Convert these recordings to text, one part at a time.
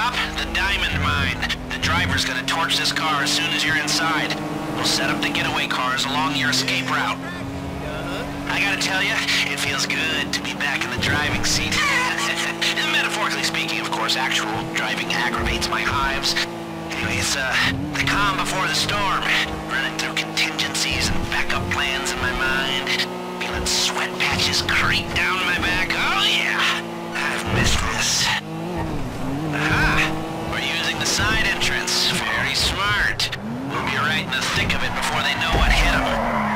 stop? The diamond mine. The driver's gonna torch this car as soon as you're inside. We'll set up the getaway cars along your escape route. I gotta tell you, it feels good to be back in the driving seat. Metaphorically speaking, of course, actual driving aggravates my hives. Anyways, the calm before the storm. Running through contingencies and backup plans in my mind. Feeling sweat patches creep down my back. Oh yeah, I've missed this. Aha! We're using the side entrance. Very smart. We'll be right in the thick of it before they know what hit them.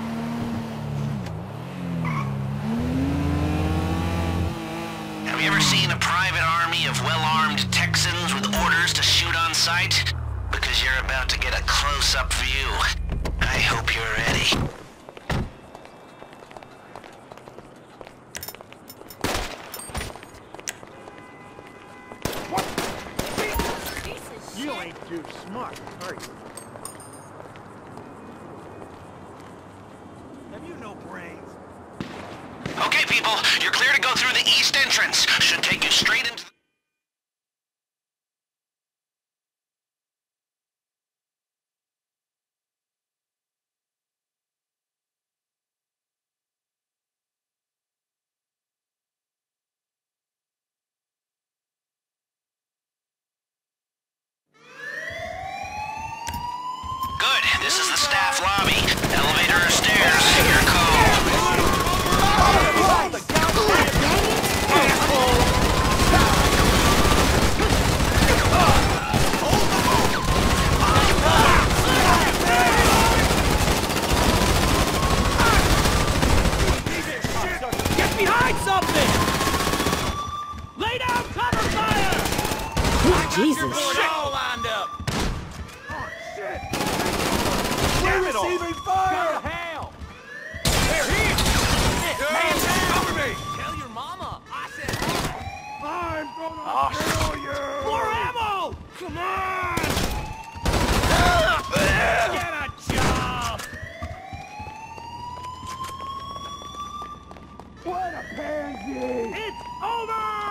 Have you ever seen a private army of well-armed Texans with orders to shoot on sight? Because you're about to get a close-up view. I hope you're ready. What? You ain't too smart, are you? Have you no brains? Okay, people, you're clear to go through the east entrance. Should take you straight into the... Good, this is the staff lobby. Elevator or stairs, your call. Jesus. All lined up. Oh, shit. Damn it all. Receiving fire. Go to hell. They're here. Man, cover me. Tell your mama. I said I'm gonna kill you. More ammo. Come on. Get a job. What a pansy. It's over.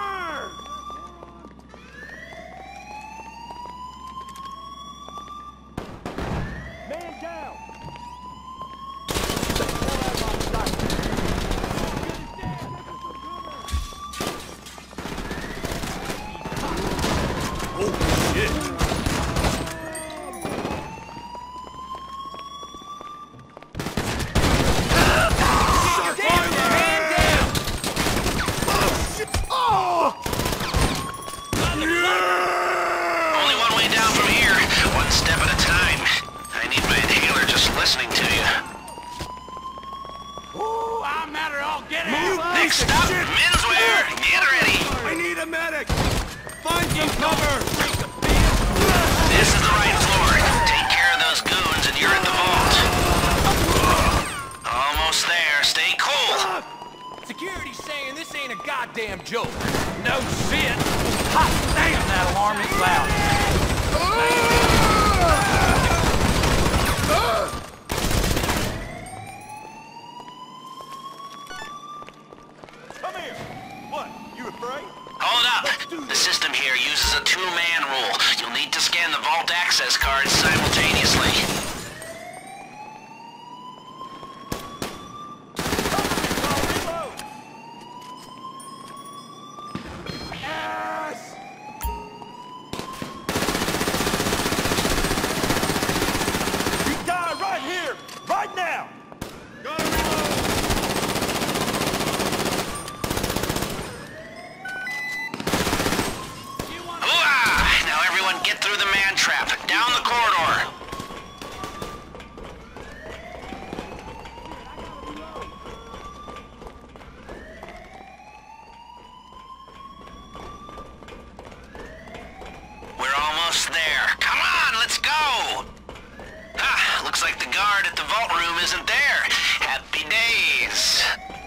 Man down! Oh, shit! Only one way down from here. One step at a time. I need my inhaler just listening to you. Ooh, I'm at her all get out! Next stop, menswear. Get ready. I need a medic! Find some cover! This is the right floor. Take care of those goons and you're in the vault. Almost there. Stay cool. Security's saying this ain't a goddamn joke. No shit! Hot damn, that alarm is loud! Come here! What? You afraid? Hold up. The system here uses a two-man rule. You'll need to scan the vault access cards simultaneously. Right now! Gotta reload! Hooah! Now everyone get through the man trap. Down the corridor. We're almost there. Come on, let's go! Ah, looks like the guard at the vault room isn't there. Happy days.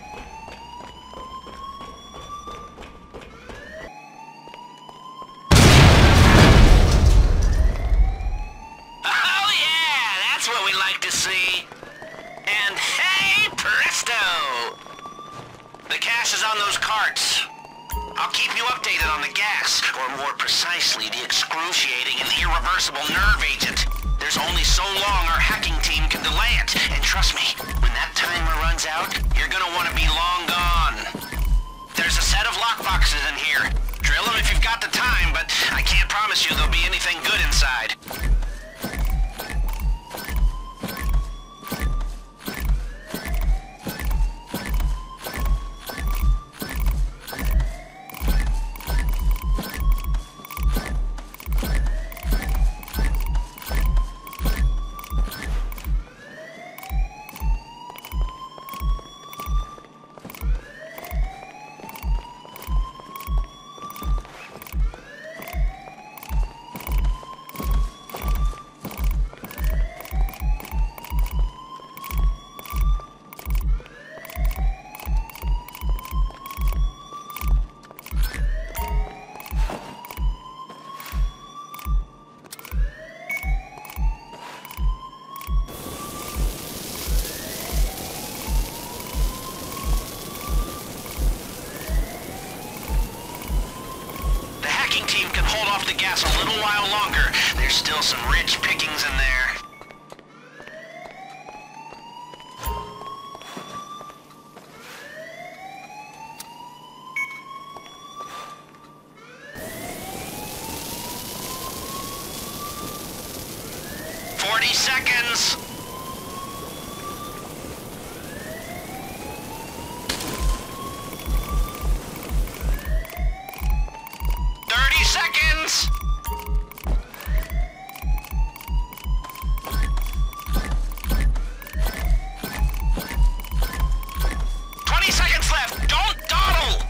Oh yeah, that's what we like to see. And hey, presto! The cash is on those carts. I'll keep you updated on the gas, or more precisely, the excruciating and irreversible nerve agent. There's only so long our hacking team can delay it, and trust me, when that timer runs out, you're gonna want to be long gone. There's a set of lockboxes in here. Drill them if you've got the time, but I can't promise you there'll be anything good inside. Team can hold off the gas a little while longer. There's still some rich pickings in there. Seconds. 30 seconds. 20 seconds left. Don't dawdle.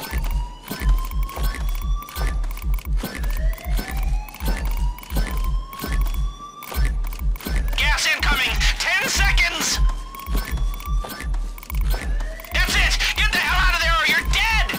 Gas incoming. 10 seconds. That's it. Get the hell out of there or you're dead.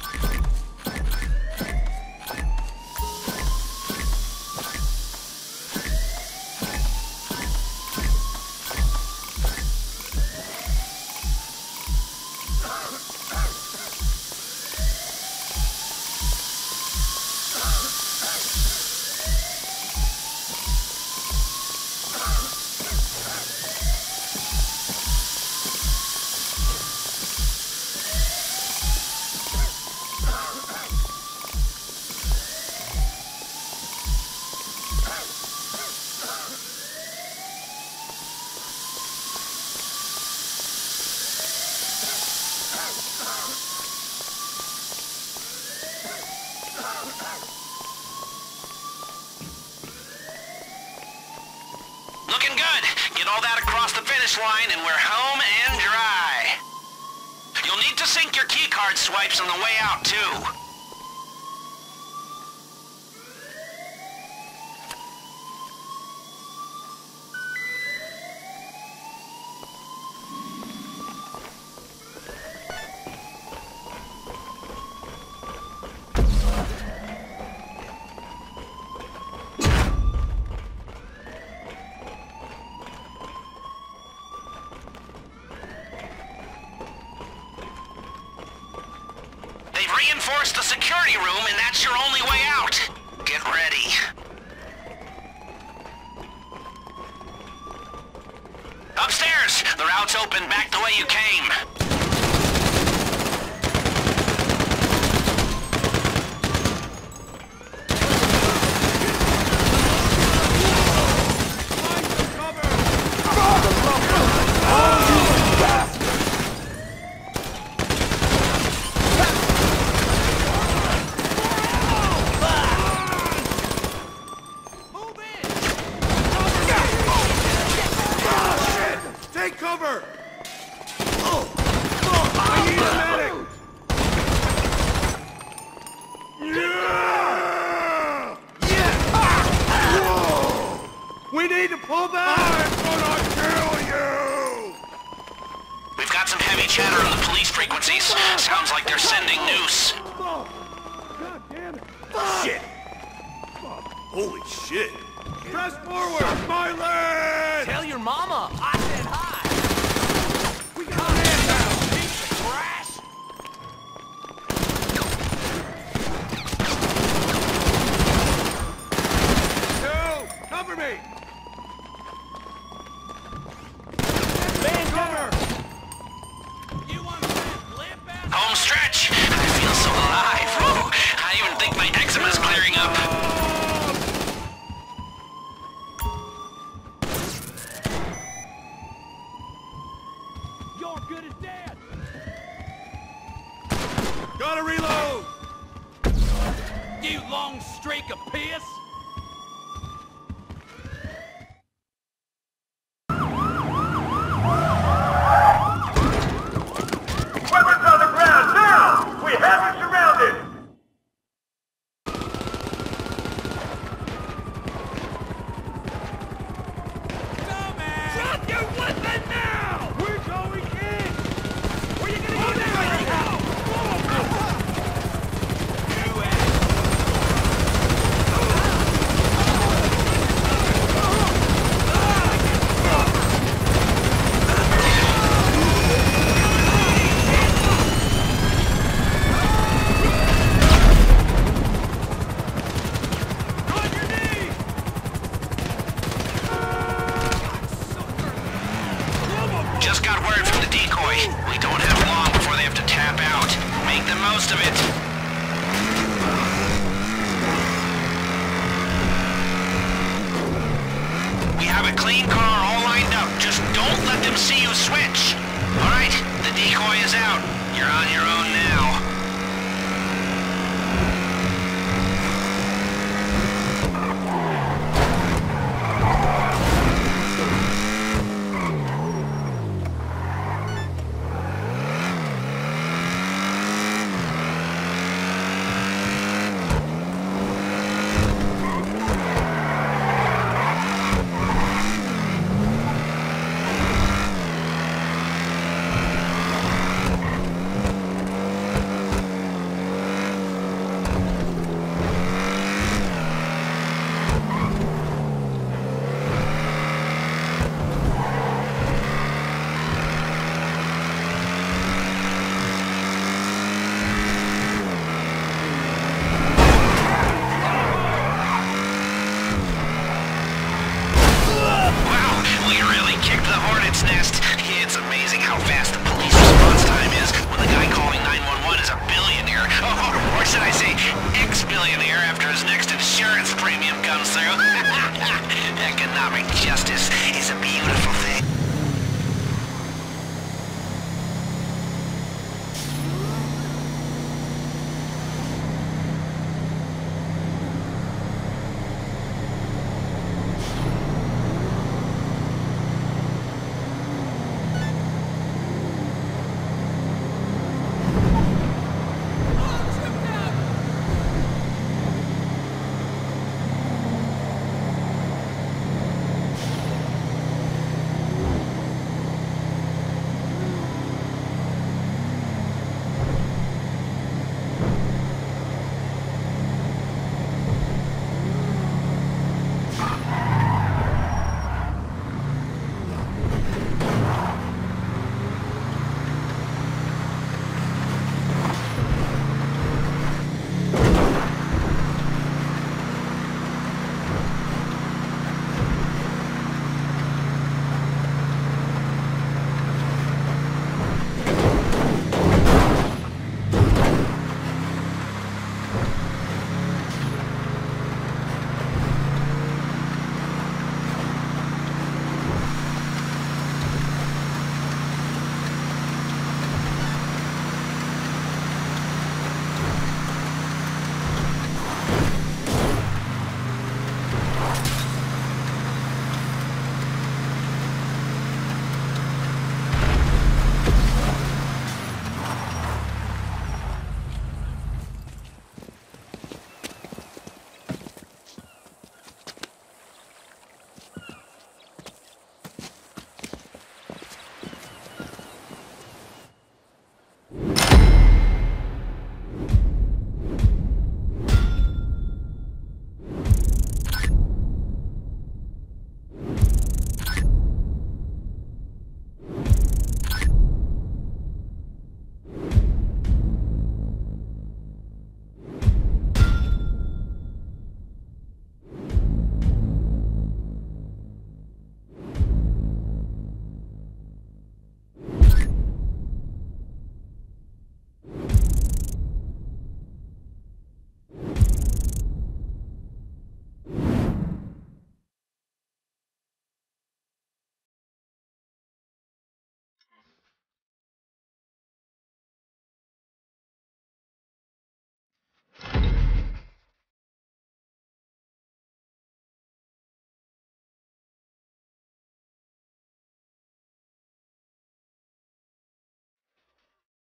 Looking good. Get all that across the finish line and we're home and dry. You'll need to sync your keycard swipes on the way out, too. Reinforce the security room, and that's your only way out. Get ready. Upstairs! The route's open back the way you came. Take cover! I need a medic! Whoa! We need to pull back! I'm gonna kill you! We've got some heavy chatter on the police frequencies. Sounds like they're sending noose. God damn it! Shit! Holy shit! Press forward! My leg! Tell your mama I said hi! We got a man down! Piece of trash! long streak of piss? Weapons on the ground, now! We have it surrounded! Dumbass! Drop your weapon now! We're going in! Where you gonna go now? You Just got word from the decoy. We don't have long before they have to tap out. Make the most of it. We have a clean car all lined up. Just don't let them see you switch. All right, the decoy is out. You're on your own now. Nest. It's amazing how fast the police response time is when the guy calling 911 is a billionaire. Or should I say, ex-billionaire after his next insurance premium comes through. Economic justice is a beautiful